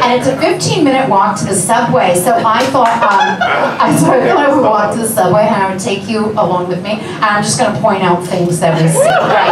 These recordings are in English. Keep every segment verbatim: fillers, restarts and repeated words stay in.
And it's a fifteen minute walk to the subway. So I thought, um, I thought I would walk to the subway and I would take you along with me. And I'm just going to point out things that we see. Right?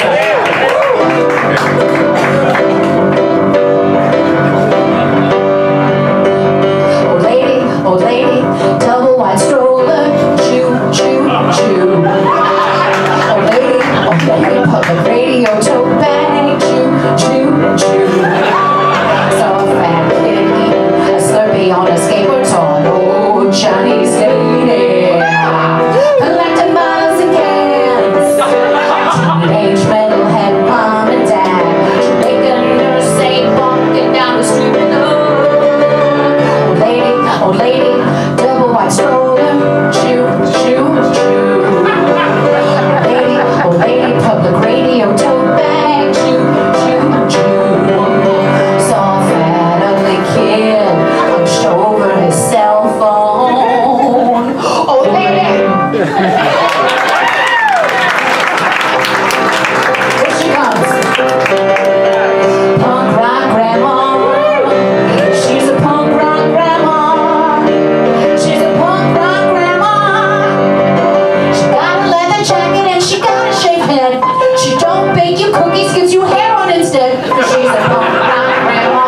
Old lady, old lady, double wide stroller, choo, choo, choo. Old lady, old lady, public radio, tote bag, choo, choo, choo. So a fat kid eating a Slurpee on a skateboard on old Chinese lady. Collecting bottles and cans. Teenage metalhead mom and dad. Jamaican nurse say walking down the street with old lady, old lady, double wide stroller, choo, choo, choo. Old lady, old lady, public radio, tote bag, choo, choo, choo. Saw a fat ugly kid hunched over his cell phone. Old lady. Here she comes. Punk rock grandma. She's a punk rock grandma. She's a punk rock grandma. She got a leather jacket and she got a shaved head. She don't bake you cookies, gives you hair on instead. She's a punk rock grandma.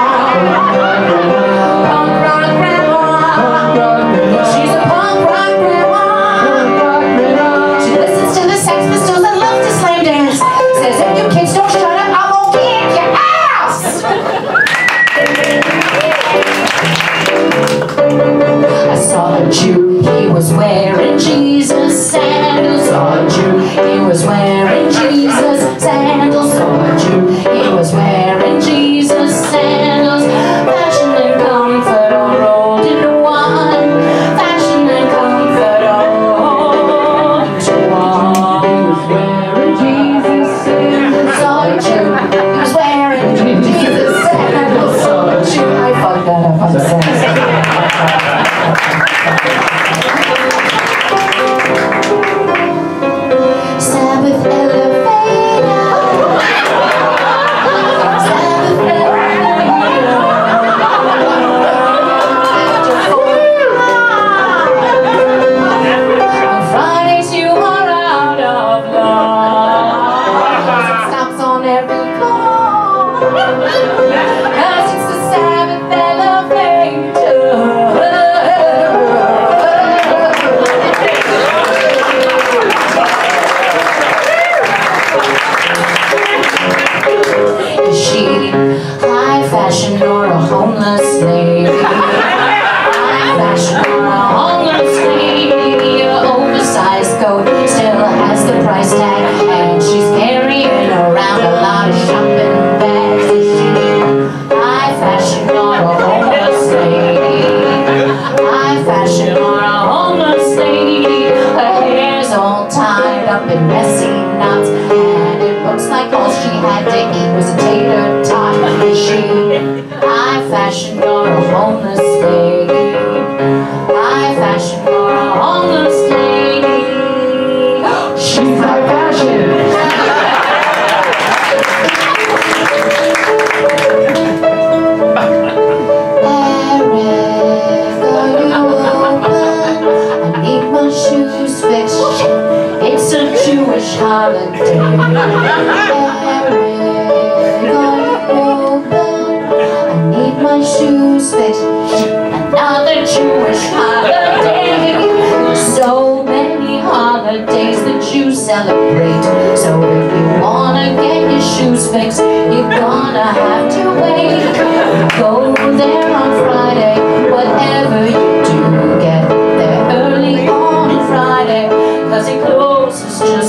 Punk rock grandma. She's a punk rock grandma. She listens to the Sex Pistols and loves to slam dance. Says if you kids don't shut up, I won't kick your ass. I saw a Jew, he was wearing Jesus sandals. Saw a Jew, he was wearing Jesus sandals. Saw a Jew, he was wearing Jesus sandals. Fashion and comfort all rolled into one. Fashion and comfort all rolled into one. He was wearing Jesus sandals. Saw a Jew, he was wearing Jesus sandals. Saw a Jew, I fucked that up, I'm sorry. Sabbath elevator. Sabbath elevator. After four. On Fridays you are out of luck. It stops on every floor. Cause it's the Sabbath elevator. Is she high fashion or a homeless lady? High fashion or a homeless lady? Her oversized coat still has the price tag, and she's carrying around a lot of shopping bags. Is she high fashion or a homeless lady? High fashion or a homeless lady? Her hair's all tied up in messy knots, and it looks like all she had to eat was a tater tot. Is she high fashion or a homeless lady? High fashion or a homeless lady? She's high fashion. Eric, are you open? I need my shoes fixed. It's a Jewish holiday. Eric, are you open? I need my shoes fixed. Another Jewish holiday. There's so many holidays that you celebrate. So if you wanna get your shoes fixed, you're gonna have to wait. Go there on Friday. Whatever you do, get there early on Friday, cause it closes just